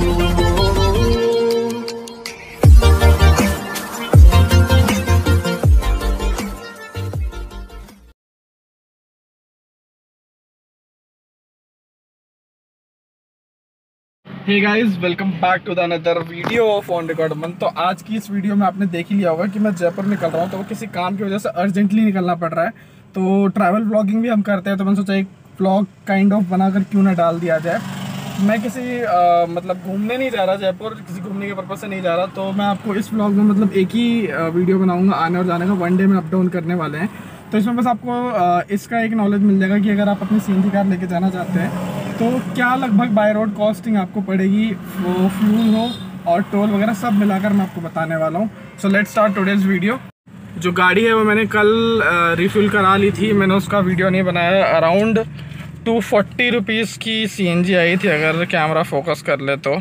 Hey guys, welcome back to the another video of on record man. तो आज की इस वीडियो में आपने देख ही लिया होगा कि मैं जयपुर निकल रहा हूँ। तो वो किसी काम की वजह से अर्जेंटली निकलना पड़ रहा है। तो ट्रैवल व्लॉगिंग भी हम करते हैं, तो मैंने सोचा एक व्लॉग काइंड ऑफ बनाकर क्यों ना डाल दिया जाए। मैं किसी मतलब घूमने नहीं जा रहा जयपुर, किसी घूमने के पर्पज़ से नहीं जा रहा। तो मैं आपको इस व्लॉग में मतलब एक ही वीडियो बनाऊँगा आने और जाने का, वन डे में अप डाउन करने वाले हैं। तो इसमें बस आपको इसका एक नॉलेज मिल जाएगा कि अगर आप अपनी सीएनजी कार लेके जाना चाहते हैं तो क्या लगभग बाय रोड कॉस्टिंग आपको पड़ेगी, वो फ्यूल हो और टोल वगैरह सब मिलाकर मैं आपको बताने वाला हूँ। So let's start today's video. जो गाड़ी है वो मैंने कल रिफ़िल करा ली थी, मैंने उसका वीडियो नहीं बनाया। अराउंड 240 रुपीज़ की सीएनजी आई थी, अगर कैमरा फोकस कर ले तो।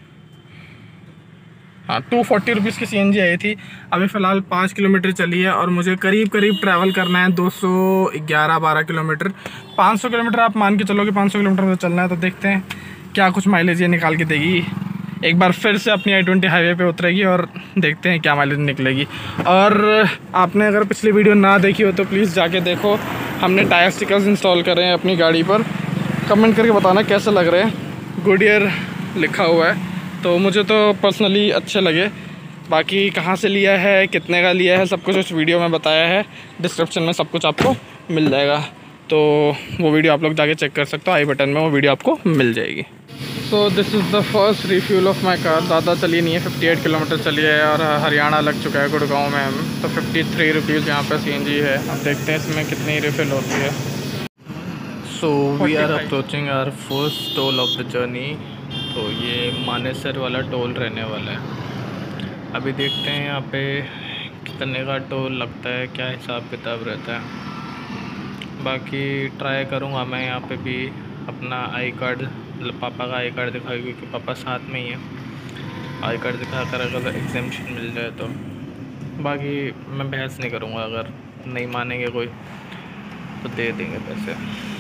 हाँ, 240 रुपीज़ की सीएनजी आई थी। अभी फ़िलहाल 5 किलोमीटर चली है और मुझे करीब ट्रैवल करना है 211-12 किलोमीटर। 500 किलोमीटर आप मान के चलो कि 500 किलोमीटर में चलना है। तो देखते हैं क्या कुछ माइलेज ये निकाल के देगी। एक बार फिर से अपनी I-20 हाईवे पे उतरेगी और देखते हैं क्या माइलेज निकलेगी। और आपने अगर पिछली वीडियो ना देखी हो तो प्लीज़ जाके देखो। हमने टायर स्टिकर्स इंस्टॉल करे हैं अपनी गाड़ी पर। कमेंट करके बताना कैसे लग रहे हैं। गुडियर लिखा हुआ है, तो मुझे तो पर्सनली अच्छे लगे। बाकी कहाँ से लिया है, कितने का लिया है, सब कुछ उस वीडियो में बताया है। डिस्क्रिप्शन में सब कुछ आपको मिल जाएगा, तो वो वीडियो आप लोग जाके चेक कर सकते हो। आई बटन में वो वीडियो आपको मिल जाएगी। So this is the first refuel of my car. ज़्यादा चली नहीं है, 58 किलोमीटर चली है और हरियाणा लग चुका है, गुड़गांव में हम। तो 53 रुपीज़ यहाँ पर CNG है। अब देखते हैं इसमें कितनी रिफ़िल होती है। So we are approaching our first toll of the journey. तो ये मानेसर वाला टोल रहने वाला है। अभी देखते हैं यहाँ पे कितने का टोल लगता है, क्या हिसाब किताब रहता है। बाकी ट्राई करूँगा मैं यहाँ पे भी अपना आई कार्ड, मतलब पापा का आई कार्ड दिखाऊँ, क्योंकि पापा साथ में ही है। आई कार्ड दिखा कर अगर एग्जाम्पशन मिल जाए तो। बाकी मैं बहस नहीं करूँगा, अगर नहीं मानेंगे कोई तो दे देंगे पैसे।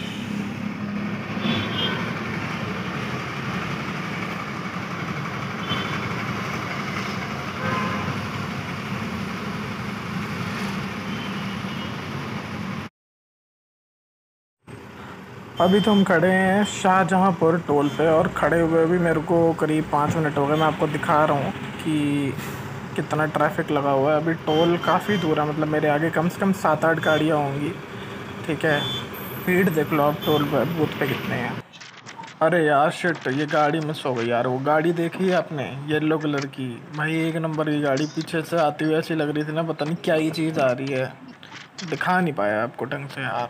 अभी तो हम खड़े हैं शाहजहाँपुर टोल पे और खड़े हुए भी मेरे को करीब 5 मिनट हो गए। मैं आपको दिखा रहा हूँ कि कितना ट्रैफिक लगा हुआ है। अभी टोल काफ़ी दूर है, मतलब मेरे आगे कम से कम 7-8 गाड़ियाँ होंगी। ठीक है, भीड़ देख लो आप टोल पर, बूथ पे कितने हैं। अरे यार शिट, ये गाड़ी मिस हो गई यार। वो गाड़ी देखी है आपने, येलो कलर की? भाई एक नंबर की गाड़ी, पीछे से आती हुई ऐसी लग रही थी ना, पता नहीं क्या ही चीज़ आ रही है। दिखा नहीं पाया आपको ढंग से यार।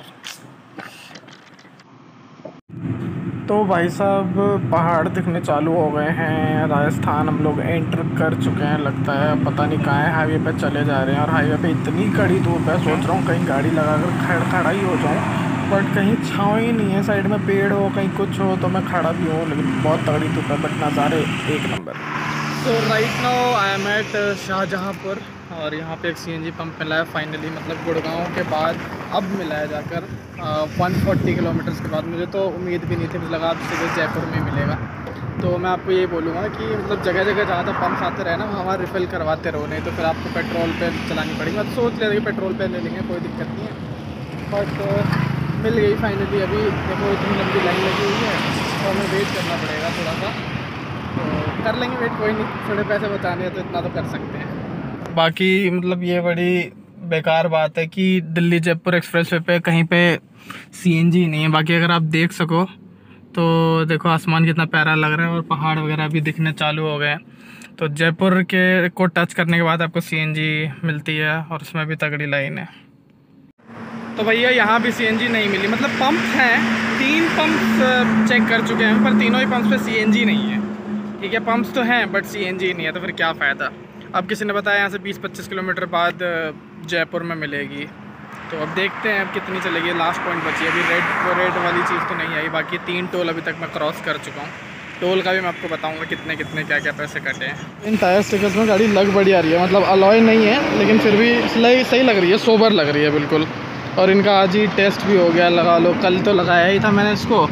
तो भाई साहब पहाड़ दिखने चालू हो गए हैं। राजस्थान हम लोग एंटर कर चुके हैं लगता है। पता नहीं कहाँ है, हाईवे पे चले जा रहे हैं। और हाईवे पे इतनी कड़ी धूप है, सोच रहा हूँ कहीं गाड़ी लगाकर खड़ा ही हो जाऊँ, बट कहीं छाँव ही नहीं है। साइड में पेड़ हो, कहीं कुछ हो तो मैं खड़ा भी हूँ, लेकिन बहुत तगड़ी धूप है, बट नज़ारे एक नंबर। तो right now I am at Shahjahanpur और यहाँ पे एक CNG पंप मिला है फाइनली, मतलब गुड़गांव के बाद अब मिला है जाकर 140 किलोमीटर्स के बाद। मुझे तो उम्मीद भी नहीं थी, मुझे लगा अब सीधे जयपुर में मिलेगा। तो मैं आपको ये बोलूँगा कि मतलब जगह जगह जहाँ तक पंप्स आते रहे ना, वहाँ रिफ़िल करवाते रहो, नहीं तो फिर आपको पेट्रोल पे चलानी पड़ेगी। मैं तो सोच लिया था कि पेट्रोल पे ले लेंगे, कोई दिक्कत नहीं है, बट मिल गई फाइनली। अभी देखो इतनी लंबी लाइन लगी हुई है तो हमें वेट करना पड़ेगा थोड़ा सा, तो कर लेंगे वेट, कोई नहीं। थोड़े पैसे बचाने हैं तो इतना तो कर सकते हैं। बाकी मतलब ये बड़ी बेकार बात है कि दिल्ली जयपुर एक्सप्रेसवे पे कहीं पे CNG नहीं है। बाकी अगर आप देख सको तो देखो आसमान कितना प्यारा लग रहा है और पहाड़ वगैरह भी दिखने चालू हो गए हैं। तो जयपुर के को टच करने के बाद आपको CNG मिलती है और उसमें भी तगड़ी लाइन है। तो भैया यहाँ भी CNG नहीं मिली, मतलब पंप हैं, 3 पंप्स चेक कर चुके हैं, पर तीनों ही पंप्स पे CNG नहीं है। ठीक है, पंप्स तो हैं बट CNG नहीं है, तो फिर क्या फ़ायदा। अब किसी ने बताया यहाँ से 20-25 किलोमीटर बाद जयपुर में मिलेगी। तो अब देखते हैं अब कितनी चलेगी। लास्ट पॉइंट बची है अभी। रेड वाली चीज़ तो नहीं आई। बाकी 3 टोल अभी तक मैं क्रॉस कर चुका हूँ। टोल का भी मैं आपको बताऊँगा कितने क्या क्या पैसे कटे हैं। इन टायर स्टिकर्स में गाड़ी लग बड़ी आ रही है, मतलब अलॉय नहीं है लेकिन फिर भी सही लग रही है, सोबर लग रही है बिल्कुल। और इनका आज ही टेस्ट भी हो गया, लगा लो। कल तो लगाया ही था मैंने इसको,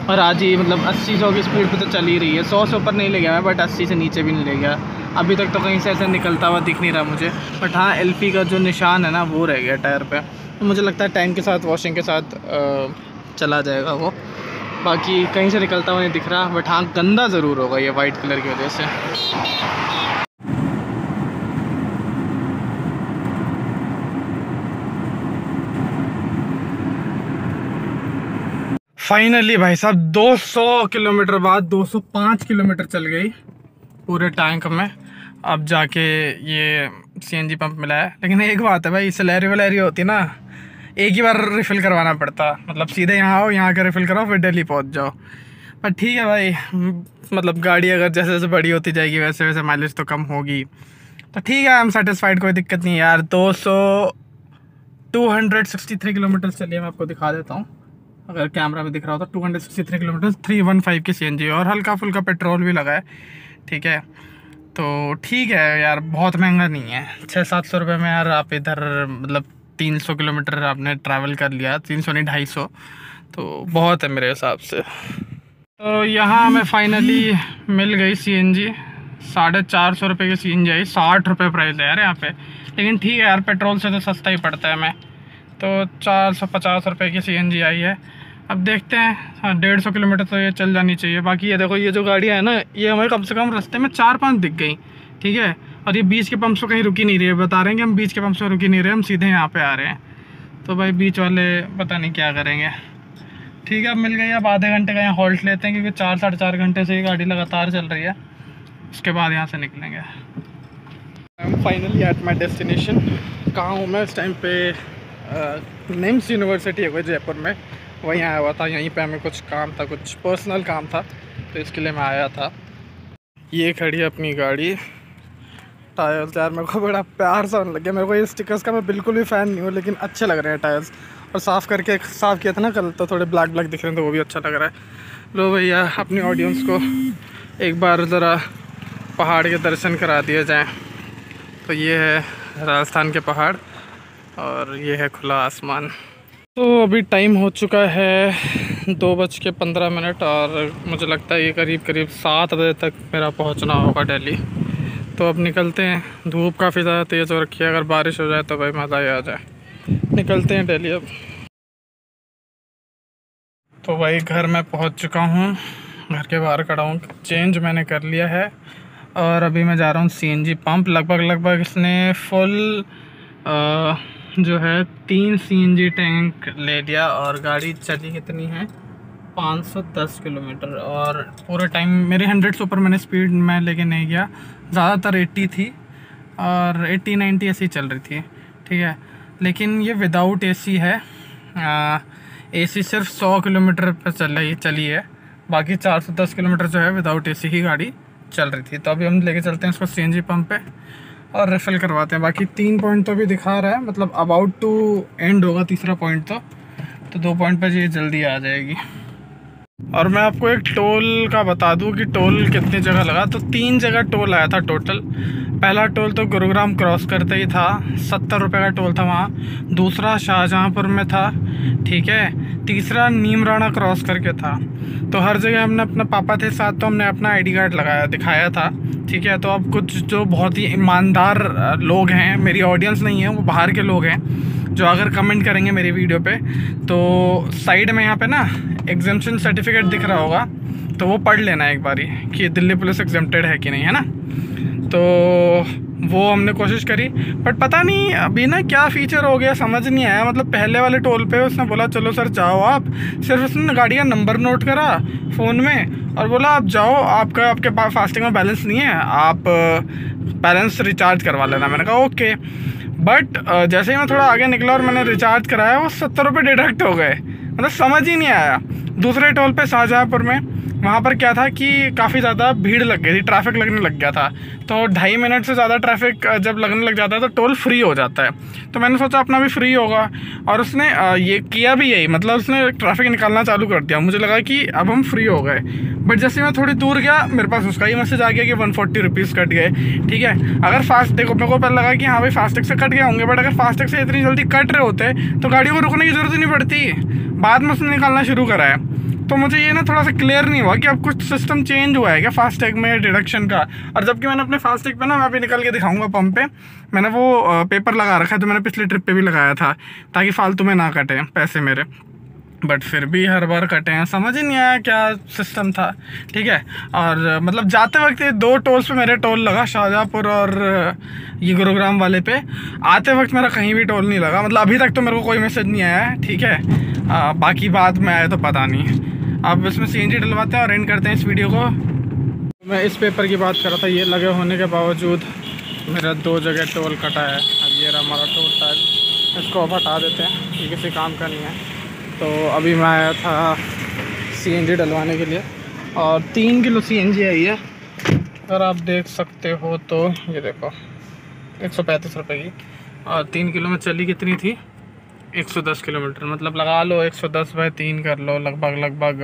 और आज ही मतलब 80-100 की स्पीड पे तो चल ही रही है। 100 से ऊपर नहीं ले गया मैं, बट 80 से नीचे भी नहीं ले गया अभी तक। तो कहीं से ऐसा निकलता हुआ दिख नहीं रहा मुझे। बट हाँ, एलपी का जो निशान है ना वो रह गया टायर पे। तो मुझे लगता है टैंक के साथ, वॉशिंग के साथ चला जाएगा वो। बाकी कहीं से निकलता हुआ नहीं दिख रहा। बट हाँ, गंदा ज़रूर होगा ये वाइट कलर की वजह से। फाइनली भाई साहब 200 किलोमीटर बाद 205 किलोमीटर चल गई पूरे टैंक में। अब जाके ये सीएनजी पंप मिला है। लेकिन एक बात है भाई, सैलरी वैलरी होती ना, एक ही बार रिफ़िल करवाना पड़ता। मतलब सीधे यहाँ आओ, यहाँ के रिफ़िल कराओ, फिर दिल्ली पहुँच जाओ। पर ठीक है भाई, मतलब गाड़ी अगर जैसे जैसे बड़ी होती जाएगी वैसे वैसे माइलेज तो कम होगी। तो ठीक है, आई एम सेटिस्फाइड, कोई दिक्कत नहीं यार। 263 किलोमीटर चलिए, मैं आपको दिखा देता हूँ अगर कैमरा में दिख रहा हो तो। 263 किलोमीटर 315 की सीएनजी और हल्का फुल्का पेट्रोल भी लगा है। ठीक है, तो ठीक है यार, बहुत महंगा नहीं है। 600-700 रुपये में यार आप इधर मतलब 300 किलोमीटर आपने ट्रैवल कर लिया। 300 नहीं, 250, तो बहुत है मेरे हिसाब से। तो यहाँ हमें फाइनली मिल गई सीएनजी। 450 रुपये की सीएनजी आई। 60 रुपये प्राइस है यार यहाँ पे। लेकिन ठीक है यार, पेट्रोल से तो सस्ता ही पड़ता है हमें। तो 450 रुपये की सीएनजी आई है। अब देखते हैं। हाँ, 150 किलोमीटर तो ये चल जानी चाहिए। बाकी ये देखो, ये जो गाड़ियाँ है ना, ये हमें कम से कम रास्ते में 4-5 दिख गई। ठीक है, और ये बीच के पंप से कहीं रुकी नहीं रही है। बता रहे हैं कि हम बीच के पंप से रुकी नहीं रहे, हम सीधे यहाँ पे आ रहे हैं। तो भाई बीच वाले पता नहीं क्या करेंगे। ठीक है, अब मिल गई। अब आधे घंटे का यहाँ हॉल्ट लेते हैं, क्योंकि 4-4.5 घंटे से ये गाड़ी लगातार चल रही है। उसके बाद यहाँ से निकलेंगे। I am finally at my destination. कहाँ हूँ मैं इस टाइम पे? निम्स यूनिवर्सिटी है कोई जयपुर में, वहीं आया हुआ था। यहीं पे हमें कुछ काम था, कुछ पर्सनल काम था, तो इसके लिए मैं आया था। ये खड़ी है अपनी गाड़ी। टायर्स यार मेरे को बड़ा प्यार सा लग गया। मेरे को ये स्टिकर्स का मैं बिल्कुल भी फ़ैन नहीं हूँ, लेकिन अच्छे लग रहे हैं टायर्स। और साफ़ किया था ना कल, तो थोड़े ब्लैक ब्लैक दिख रहे हैं, तो वो भी अच्छा लग रहा है। लो भैया, अपनी ऑडियंस को एक बार ज़रा पहाड़ के दर्शन करा दिए जाएँ। तो ये है राजस्थान के पहाड़ और ये है खुला आसमान। तो अभी टाइम हो चुका है 2:15 और मुझे लगता है ये करीब 7 बजे तक मेरा पहुंचना होगा दिल्ली। तो अब निकलते हैं। धूप काफ़ी ज़्यादा तेज़ हो रखी है, अगर बारिश हो जाए तो भाई मज़ा ही आ जाए। निकलते हैं दिल्ली अब। तो भाई घर में पहुंच चुका हूं, घर के बाहर खड़ा हूं। चेंज मैंने कर लिया है और अभी मैं जा रहा हूं सीएनजी पंप। लगभग इसने फुल जो है 3 सीएनजी टैंक ले लिया। और गाड़ी चली कितनी है? 510 किलोमीटर। और पूरे टाइम मेरे 100 से ऊपर मैंने स्पीड में लेके नहीं गया। ज़्यादातर 80 थी और 80-90 ऐसी चल रही थी। ठीक है, लेकिन ये विदाउट एसी है। एसी सिर्फ 100 किलोमीटर पर चली है। बाकी 410 किलोमीटर जो है विदाउट एसी की गाड़ी चल रही थी। तो अभी हम लेके चलते हैं इसको सीएनजी पंप पे और रिफ़िल करवाते हैं। बाकी 3 पॉइंट तो भी दिखा रहा है, मतलब अबाउट टू एंड होगा तीसरा पॉइंट। तो 2 पॉइंट पर ये जल्दी आ जाएगी। और मैं आपको एक टोल का बता दूं कि टोल कितनी जगह लगा। तो 3 जगह टोल आया था टोटल। पहला टोल तो गुरुग्राम क्रॉस करते ही था, 70 रुपये का टोल था वहाँ। दूसरा शाहजहाँपुर में था। ठीक है, तीसरा नीमराणा क्रॉस करके था। तो हर जगह हमने, अपना पापा थे साथ तो हमने अपना आईडी कार्ड दिखाया था। ठीक है, तो अब कुछ जो बहुत ही ईमानदार लोग हैं, मेरी ऑडियंस नहीं है, वो बाहर के लोग हैं, जो अगर कमेंट करेंगे मेरी वीडियो पे, तो साइड में यहाँ पे ना एग्जेम्पशन सर्टिफिकेट दिख रहा होगा, तो वो पढ़ लेना एक बारी कि दिल्ली पुलिस एग्जेम्प्टेड है कि नहीं, है ना। तो वो हमने कोशिश करी, बट पता नहीं अभी ना क्या फ़ीचर हो गया समझ नहीं आया। मतलब पहले वाले टोल पे उसने बोला चलो सर जाओ आप, सिर्फ उसने गाड़ी का नंबर नोट करा फ़ोन में और बोला आप जाओ, आपके पास फास्टिंग में बैलेंस नहीं है, आप बैलेंस रिचार्ज करवा लेना। मैंने कहा ओके। बट जैसे ही मैं थोड़ा आगे निकला और मैंने रिचार्ज कराया, वो 70 रुपये डिडक्ट हो गए। मतलब समझ ही नहीं आया। दूसरे टोल पे शाहजहाँपुर में, वहाँ पर क्या था कि काफ़ी ज़्यादा भीड़ लग गई थी, ट्रैफिक लगने लग गया था। तो 2.5 मिनट से ज़्यादा ट्रैफिक जब लगने लग जाता है तो टोल फ्री हो जाता है। तो मैंने सोचा अपना भी फ्री होगा, और उसने ये किया भी यही, मतलब उसने ट्रैफिक निकालना चालू कर दिया। मुझे लगा कि अब हम फ्री हो गए, बट जैसे मैं थोड़ी दूर गया मेरे पास उसका ही मैसेज आ गया कि 140 रुपीज़ कट गए। ठीक है, अगर देखो मेरे को पहले लगा कि हाँ भाई फास्टैग से कट गए होंगे, बट अगर फास्टैग से इतनी जल्दी कट रहे होते तो गाड़ी को रुकने की ज़रूरत ही नहीं पड़ती। बाद में उसने निकालना शुरू करा है। तो मुझे ये ना थोड़ा सा क्लियर नहीं हुआ कि अब कुछ सिस्टम चेंज हुआ है क्या फास्टैग में डिडक्शन का। और जबकि मैंने अपने फास्टैग पे ना, मैं अभी निकल के दिखाऊंगा पंप पे, मैंने वो पेपर लगा रखा है, तो मैंने पिछले ट्रिप पे भी लगाया था ताकि फालतू में ना कटे पैसे मेरे, बट फिर भी हर बार कटे हैं। समझ ही नहीं आया क्या सिस्टम था। ठीक है, और मतलब जाते वक्त ये 2 टोल्स पे मेरे टोल लगा, शाहजहाँपुर और ये गुरुग्राम वाले पे। आते वक्त मेरा कहीं भी टोल नहीं लगा, मतलब अभी तक तो मेरे को कोई मैसेज नहीं आया है। ठीक है, बाकी बाद में आए तो पता नहीं। अब इसमें CNG डलवाते हैं और एंड करते हैं इस वीडियो को। मैं इस पेपर की बात कर रहा था, ये लगे होने के बावजूद मेरा 2 जगह टोल कटा है। अब ये रहा हमारा टोल टैग, इसको अब हटा देते हैं, ये किसी काम का नहीं है। तो अभी मैं आया था CNG डलवाने के लिए और 3 किलो CNG आई है। अगर आप देख सकते हो तो ये देखो 135 रुपये की, और 3 किलो में चली कितनी थी, 110 किलोमीटर। मतलब लगा लो 110/3 कर लो, लगभग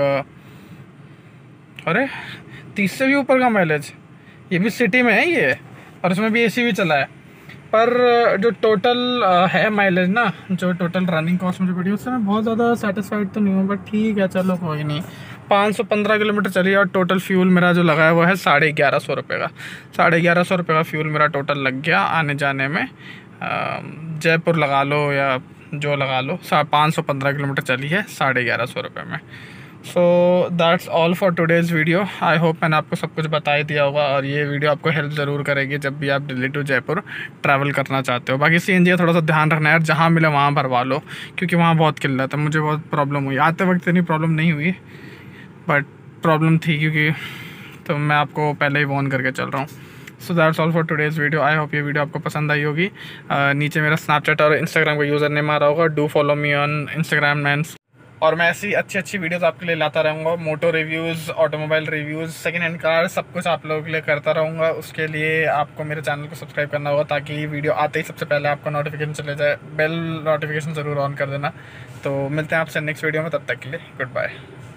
अरे 30 से भी ऊपर का माइलेज। ये भी सिटी में है ये, और इसमें भी AC भी चला है। पर जो टोटल है माइलेज ना, जो टोटल रनिंग कॉस्ट मुझे पड़ी, उससे मैं बहुत ज़्यादा सेटिस्फाइड तो नहीं हूँ, बट ठीक है चलो कोई नहीं। 515 किलोमीटर चली और टोटल फ्यूल मेरा जो लगा है वो है 1150 रुपये का। 1150 रुपये का फ्यूल मेरा टोटल लग गया आने जाने में। जयपुर लगा लो या जो लगा लो, 515 किलोमीटर चली है 1150 रुपये में। So that's all for today's video. I hope मैंने आपको सब कुछ बता ही दिया होगा, और ये वीडियो आपको हेल्प ज़रूर करेगी जब भी आप दिल्ली टू जयपुर ट्रैवल करना चाहते हो। बाकी CNG का थोड़ा सा ध्यान रखना है यार, जहाँ मिले वहाँ भरवा लो, क्योंकि वहाँ बहुत किल्लत है। मुझे बहुत प्रॉब्लम हुई, आते वक्त इतनी प्रॉब्लम नहीं हुई, बट प्रॉब्लम थी क्योंकि, तो मैं आपको पहले ही वॉर्न करके चल रहा हूँ। So that's all for today's video. I hope ये वीडियो आपको पसंद आई होगी। नीचे मेरा स्नैपचैट और इंस्टाग्राम का यूज़र नेम आ रहा होगा, do follow me on Instagram and, और मैं ऐसी अच्छी वीडियोस आपके लिए लाता रहूँगा। Moto reviews, automobile reviews, second hand car, सब कुछ आप लोगों के लिए करता रहूँगा। उसके लिए आपको मेरे चैनल को सब्सक्राइब करना होगा ताकि वीडियो आते ही सबसे पहले आपको नोटिफिकेशन चले जाए। बेल नोटिफिकेशन ज़रूर ऑन कर देना। तो मिलते हैं आपसे नेक्स्ट वीडियो में, तब तक के लिए गुड बाय।